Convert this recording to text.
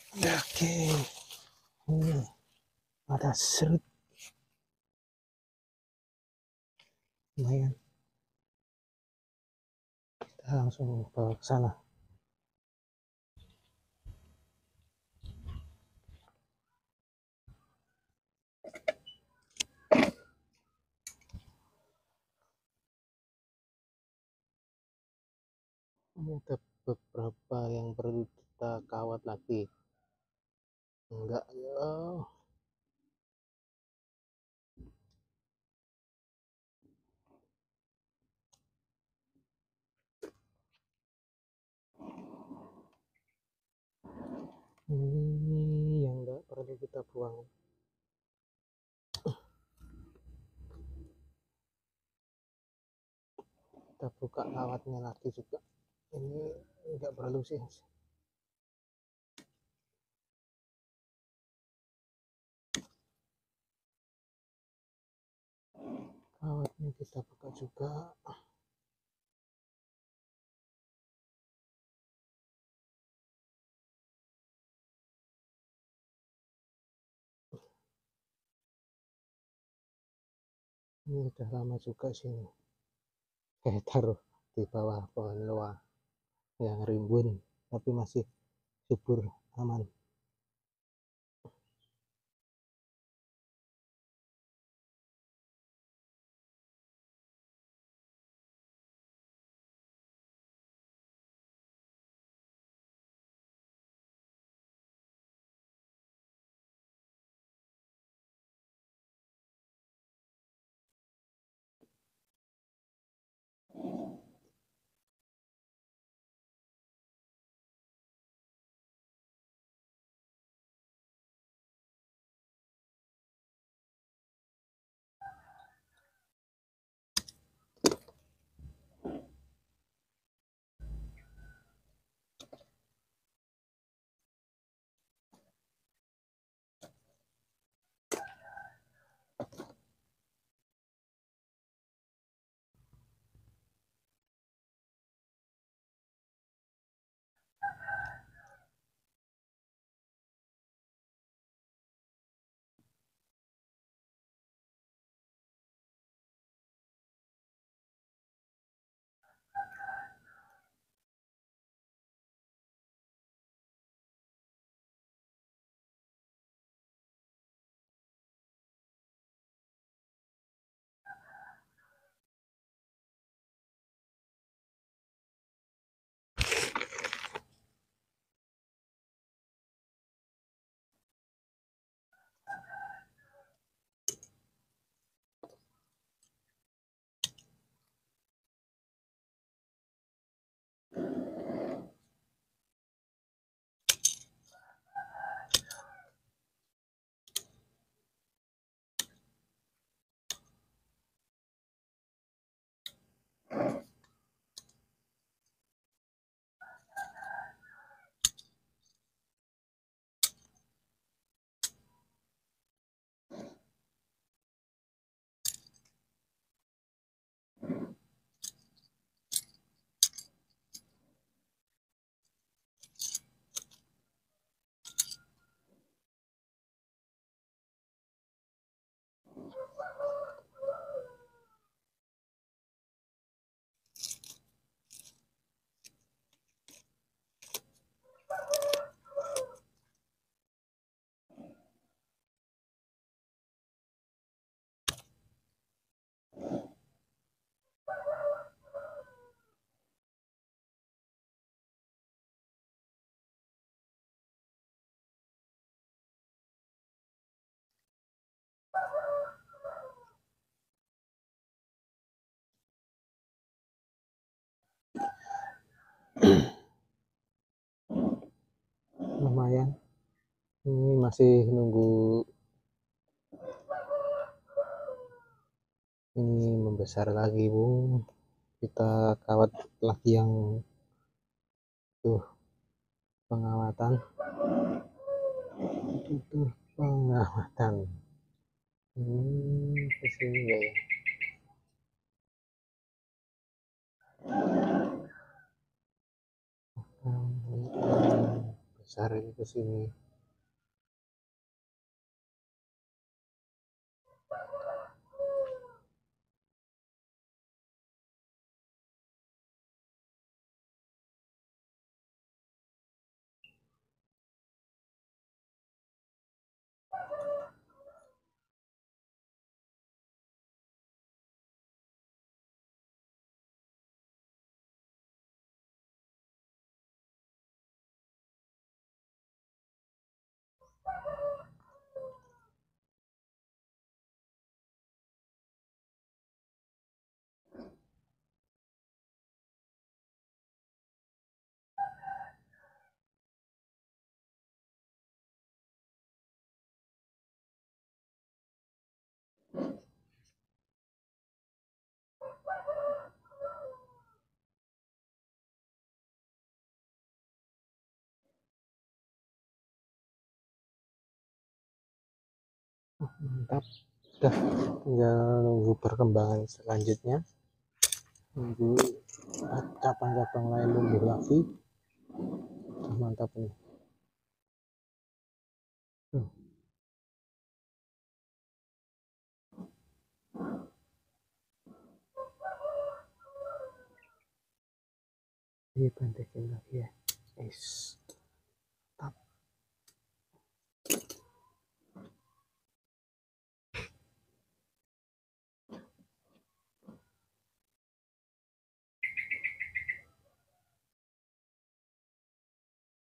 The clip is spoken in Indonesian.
Oke, ini ada serut lumayan, kita langsung bawa ke sana. Ini ada beberapa yang perlu kita kawat lagi. Enggak ya. Ini yang enggak perlu kita buang. Kita buka kawatnya lagi juga. Ini enggak perlu sih. Kawatnya kita buka juga. Ini udah lama juga sini. Kayak taruh di bawah pohon loa yang rimbun, tapi masih subur, aman. Lumayan, ini masih nunggu ini membesar lagi, Bung. Kita kawat lagi yang tuh pengawatan, itu pengawatan. Kesini enggak ya? cari ke sini. Mantap, udah tinggal nunggu perkembangan selanjutnya, nunggu cabang-cabang lain tumbuh lagi. Mantap nih. Dibantekin lagi ya,